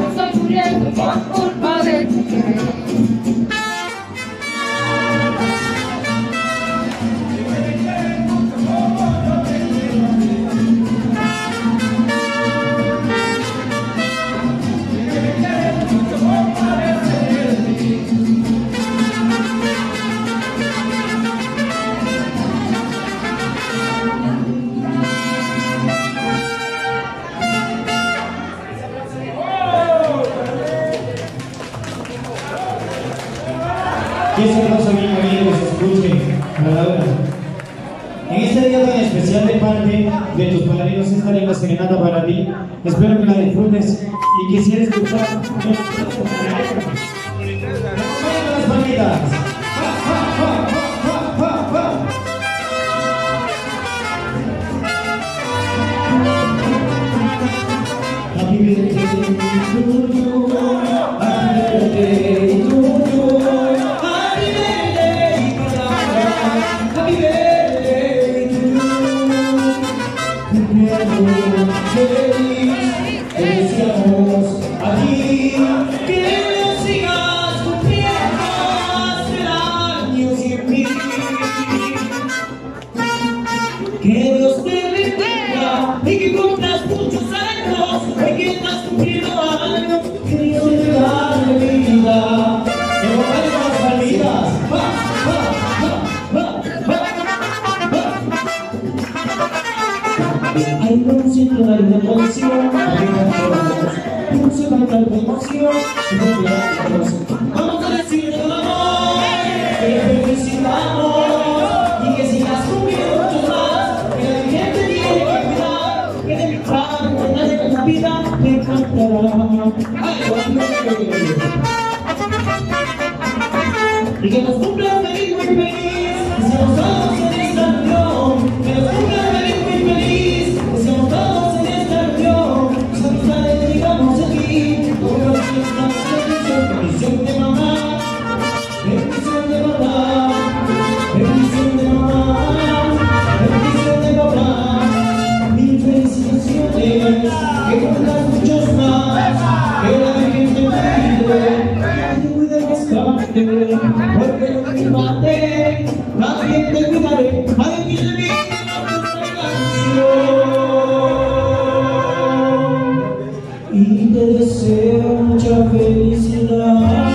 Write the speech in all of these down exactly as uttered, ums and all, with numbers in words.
estoy muriendo por culpa de tu querer. Y ese aplauso bien bonito que se escuche a la hora. En este día tan especial de parte de tus padrinos, esta linda serenata para ti. Espero que la disfrutes y quisiera escuchar las palmitas. Happy birthday to you, happy birthday to you. Feliz, te deseamos aquí que nos sigas cumpliendo hasta años sin mí. Que Dios te bendiga y que cumplas muchos años, y que estás cumpliendo años, que Dios te regale vida. Que bailen las palmitas. ¡Va, va, va, va, va! Hay un centro de una canción, hay una se canta de emoción, vamos a decirle con amor que te felicitamos y que sigas cumpliendo muchos más, que la gente tiene que cuidar, que de mi padre de la vida te cantará. Y que nos cumpla feliz, muy feliz, que seamos todos en esta unión, que nos cumpla feliz, muy feliz, que seamos todos en esta unión, sus amistades llegamos aquí, todas las fiestas, bendición de mamá, bendición de papá, bendición de mamá, bendición de papá, mil felicitaciones, que cumplas muchos más, que la Virgen te cuide, que te cuide bastante, porque yo te maté, también te cuidaré, ay, mi vida, nuestra canción, y te deseo mucha felicidad.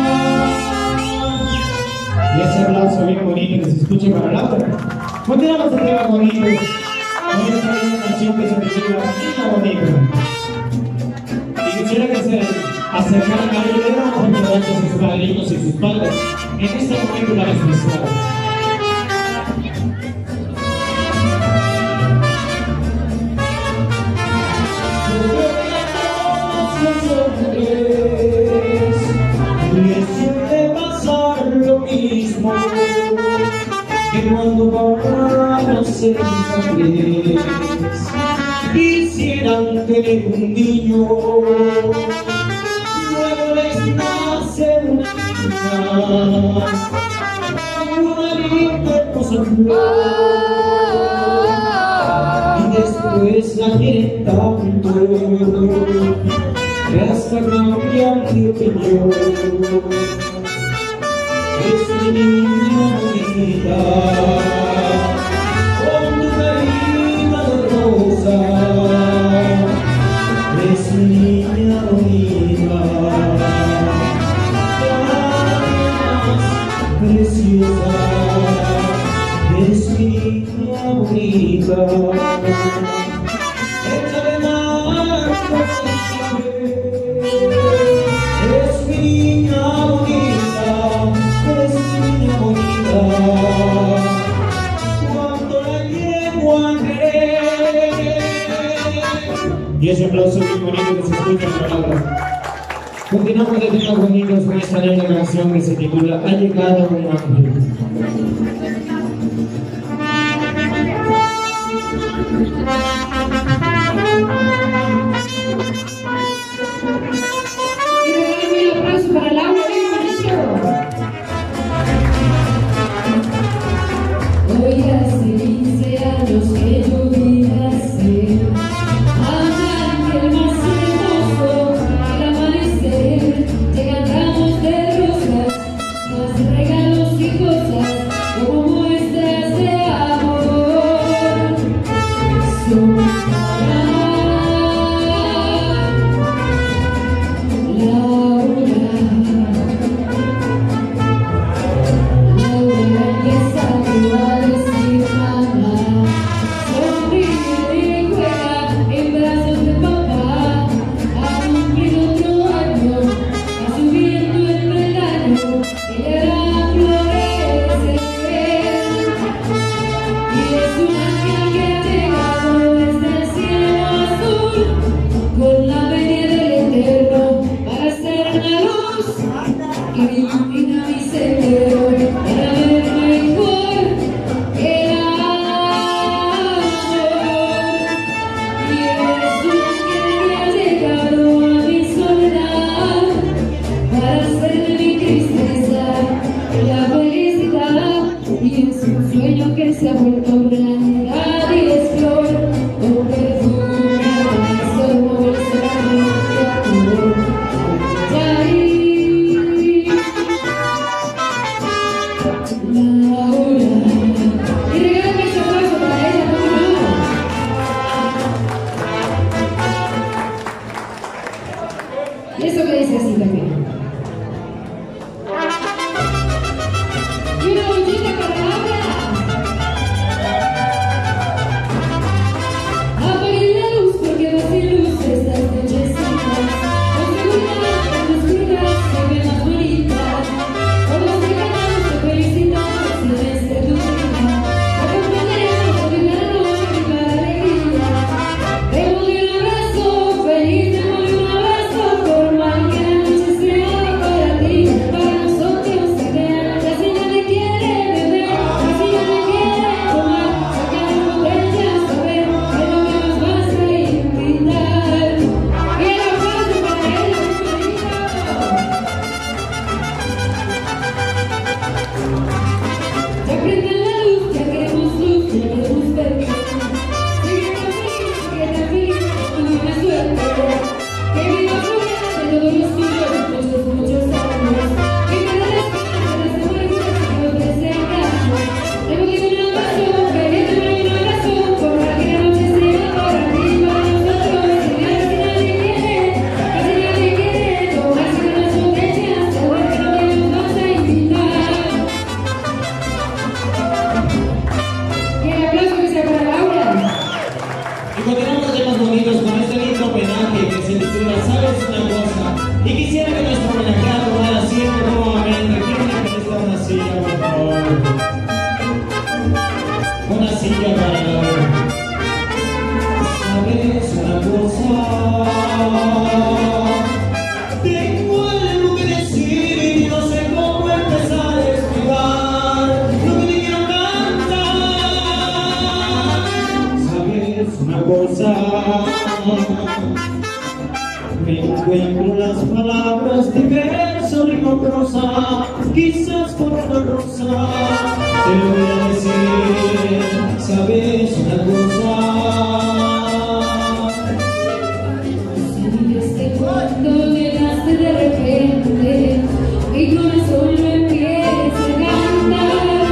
Y ese aplauso bien bonito que se escuche para Laura. Continuamos el tema bonito con esta linda canción que se titula Niña Bonita. Y quisiera que se acercaran a ella y damos un aplauso a sus padrinos y sus padres en este momento tan especial. Que cuando para ser padres quisieran tener un niño, luego les nace una niña, una linda hermosa flor, y después la quieren tanto que hasta cambian de opinión. Es mi niña bonita, con tu carita de rosa. Es mi niña bonita, la más preciosa. Es mi niña bonita. Échale más cosas, es mi niña bonita. Es niña bonita, cuando la llevo a querer. Y ese aplauso bien bonito que se escucha en palabras. Continuamos de temas bonitos con esta linda canción que se titula Ha llegado un ángel. Y regálame un aplauso para Laura, bien bonito. Hoy hace quince años que yo vi nacer al ángel más hermoso que la Y eso que dice así también. Y una bollita para Laura. Apaguen la luz porque va sin luz estas nochecitas. Oscuridad, en oscuridad se ven más bonitas. Por los que ganamos te felicitamos y desde tu vida acompañaremos hoy la noche con la alegría. Te doy un abrazo feliz, te doy un abrazo formal que la noche sea para ti, para nosotros también. La señora te quiere beber, la señora te quiere tomar, sacar la botella, saber qué es lo que nos vas a invitar. Y el aplauso para ella, muy bonito. Ya prenden la luz, ya queremos luz, ya queremos ver. Sigue tan feliz, sigue tan feliz, tu buena suerte. Que viva Julia de todos los tuyos, muchos, muchos años. Que te la descanses, te la descanses, que los deseamos. Te doy un abrazo, feliz, te doy un abrazo, por la que la noche sea para ti, para nosotros. Que casi nadie quiere, casi nadie quiere tomarse las botellas, saber que no te nos vas a invitar. Y el aplauso que sea para Laura. Y continuamos los temas bonitos con este lindo homenaje que se titula ¿Sabes una cosa? Y quisiera que nuestro homenajeado tomara asiento nuevamente. Quiero que esta una silla, por favor. Una silla para Laura. ¿Sabes una cosa? Tengo algo que decir y no sé cómo empezar a explicar lo que te quiero cantar. ¿Sabes una cosa? Me encuentro las palabras de verso, ritmo, prosa, quizás por una rosa. Te lo voy a decir, ¿sabes una cosa? Desde cuando llegaste de repente, mi corazón lo empieza a cantar.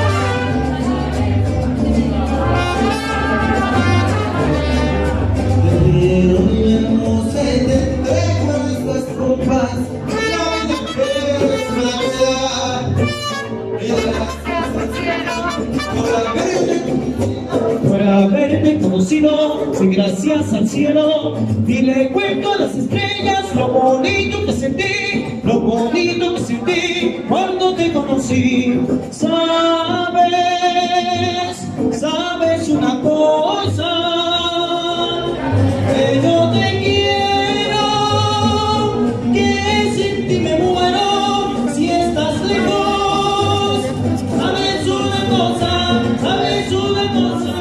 Debemos entender con nuestras copas, la vida que es Navidad. Por haberme conocido, doy gracias al cielo y le cuento a las estrellas lo bonito que sentí, lo bonito que sentí cuando te conocí. Sabes, sabes una cosa, que yo te quiero, que sin ti me muero si estás lejos. Sabes una cosa, sabes una cosa.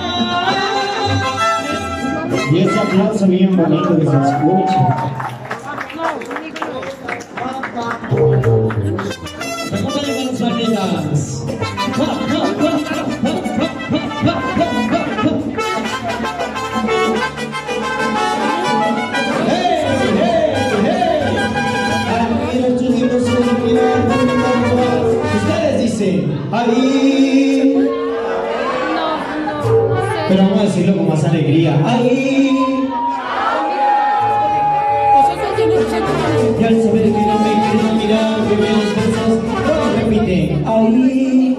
Y ese aplauso bien bonito que se escucha. Acompáñame con las palmitas. ¡Hey, hey, hey! Amigos, chicos, ustedes dicen, ahí. Pero vamos a decirlo con más alegría. Ahí. Y al saber que no me quieren mirar, que ven las cosas, todos repiten. Ahí.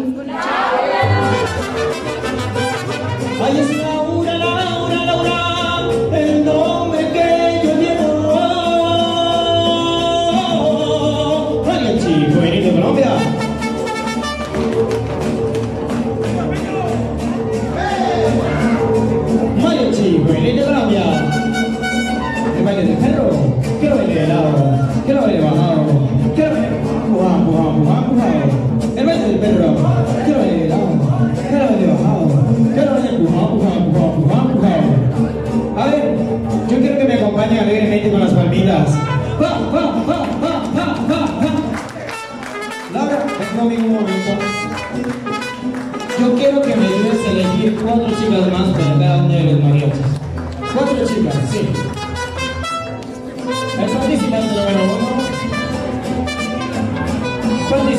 Ahí es Laura, Laura, Laura, el nombre que yo llevo. Mariachi, juvenil de Colombia. Mariachi, juvenil de Colombia. El baile del perro, quiero baile de lado, quiero baile bajado, quiero baile empujado, empujado, empujado, empujado. El baile del perro, quiero baile de lado, quiero baile bajado, quiero baile empujado, empujado, empujado, empujado, empujado. A ver, yo quiero que me acompañen alegremente con las palmitas. ¡Va, va, va, va, va, va, va! Laura, ven conmigo un momento. Yo quiero que me ayudes a elegir cuatro chicas más para cada uno de los mariachis. Cuatro chicas, sí. El participante número uno.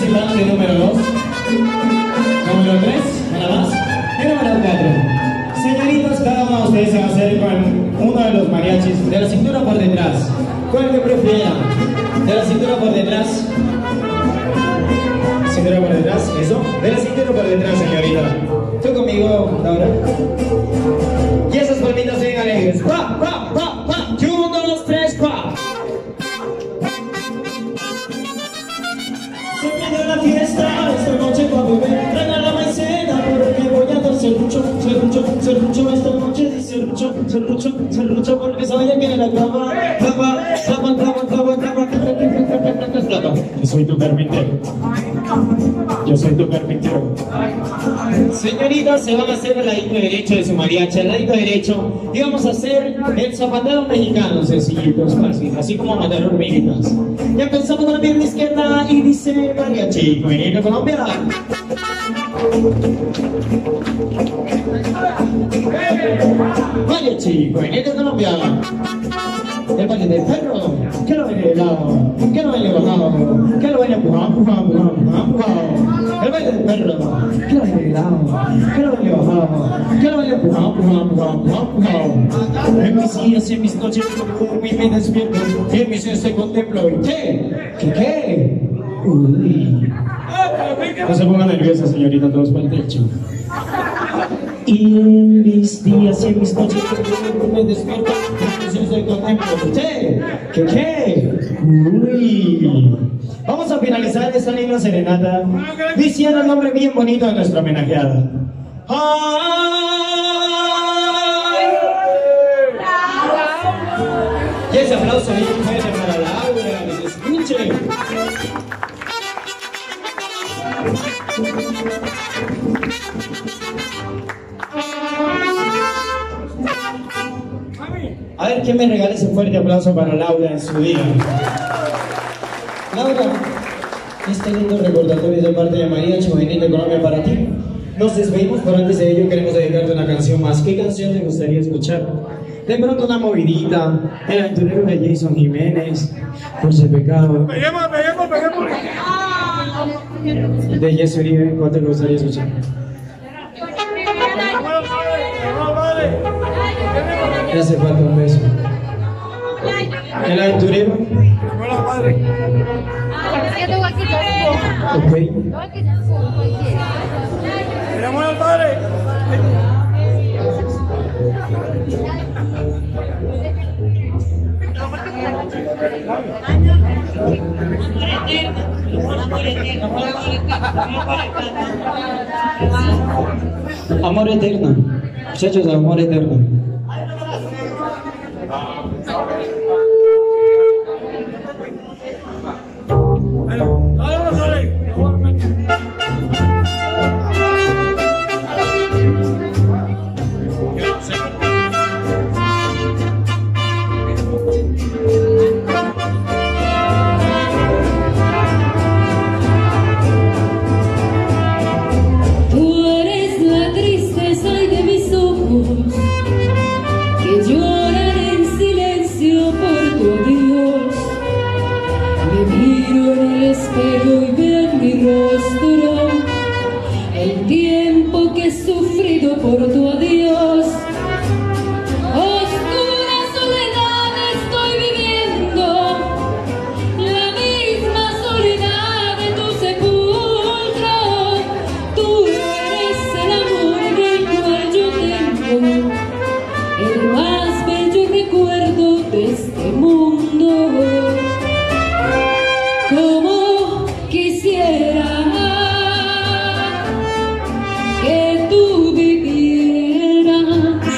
participante número dos. Número tres, nada más. Y número cuatro. Señoritas, cada uno de ustedes se va a hacer con uno de los mariachis de la cintura por detrás. ¿Cuál que prefiera? De la cintura por detrás. Cintura por detrás, eso. De la cintura por detrás, señorita. Tú conmigo, Laura. Y esas palmitas bien alegres. ¡Pa, pa, pa, pa! Uno, dos, tres, pa. Se pide la fiesta esta noche pa' beber. Traigan la maicena porque voy a dar serrucho, serrucho, serrucho. Esta noche dice serrucho, serrucho, serrucho porque se vaya a quedar la clava, clava, clava, clava, clava, clava, clava. Yo soy tu carpintero. Yo soy tu carpintero. Señoritas, se van a hacer el ladito derecho de su mariachi, el ladito derecho, y vamos a hacer el zapateo mexicano, sencillito, fácil, así como matar hormiguitas. Ya empezamos con la pierna izquierda y dice mariachi, Cuenito, Colombia. Mariachi, Cuenito, Colombia. El baile del perro, que lo baile de lado, que lo baile bajado, que lo baile empujado, empujado, empujado, empujado. El baile del perro, que lo baile de lado, que lo baile bajado, que lo baile empujado, empujado, empujado, empujado, empujado. En mis días y en mis noches y me despierto, y en mis días te contemplo. ¿Y qué? ¿Qué qué? Uy. No se pongan nerviosas, señorita, todos para el techo. Y en mis días y en mis noches me despierto, y me contemplo. ¿Qué? ¿Qué qué? Uy. Vamos a finalizar esta linda serenata diciendo el nombre bien bonito de nuestra homenajeada. ¡Ay! Y ese aplauso bien fuerte para Laura, que se escuche. A ver, ¿quién me regala ese fuerte aplauso para Laura en su día? Laura, este lindo recordatorio de parte de Mariachi Juvenil de Colombia para ti. Nos despedimos, pero antes de ello queremos dedicarte una canción más. ¿Qué canción te gustaría escuchar? De pronto una movidita, El aventurero de Jason Jiménez, Por ese pecado. Peguemos, peguemos, peguemos. De Jesse Uribe, ¿cuál te gustaría escuchar? Le hace falta un beso. El aventurero. Ok. El amor al padre. Amor eterno. Muchachos, amor eterno. Tú eres la tristeza de mis ojos, que lloran en silencio por tu adiós. Me miro en el espejo y veo en mi rostro el tiempo que he sufrido por tu adiós. Oscura soledad estoy viviendo, la misma soledad de tu sepulcro. Tú eres el amor del cual yo tengo el más bello recuerdo de este mundo. Como quisiera que tú vivieras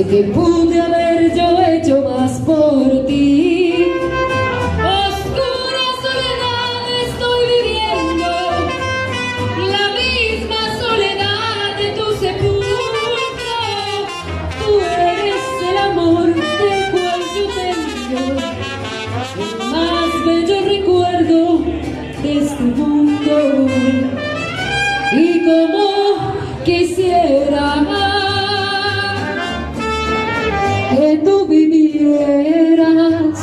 sé que pude haber yo hecho más por ti. Oscura soledad estoy viviendo, la misma soledad de tu sepulcro. Tú eres el amor del cual yo tengo el más bello recuerdo de este mundo. Y como quisiera que tú vivieras,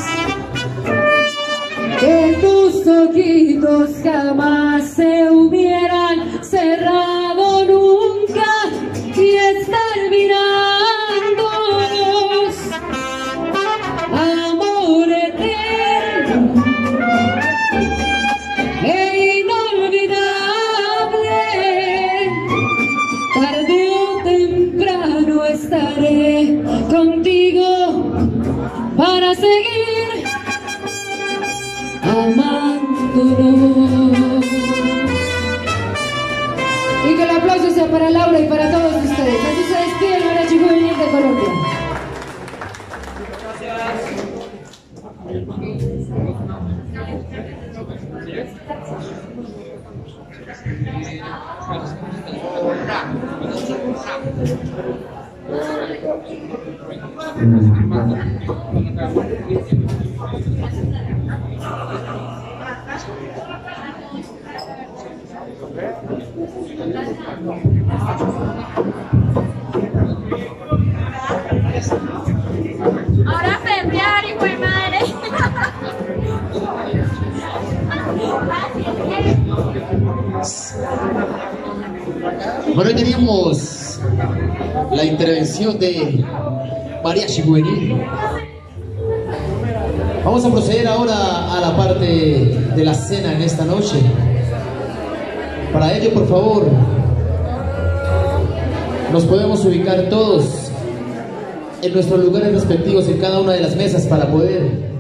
que tus ojitos jamás se hubieran cerrado nunca y estar mirándonos, amor eterno e inolvidable. Tarde o temprano estaré contigo para seguir amándonos. Y que el aplauso sea para Laura y para todos ustedes. Así se despide el Mariachi Juvenil de Colombia. Ahora pelear, hijo de madre. Bueno, hoy teníamos la intervención de Mariachi Juvenil. Vamos a proceder ahora a la parte de la cena en esta noche. Para ello, por favor, nos podemos ubicar todos en nuestros lugares respectivos en cada una de las mesas para poder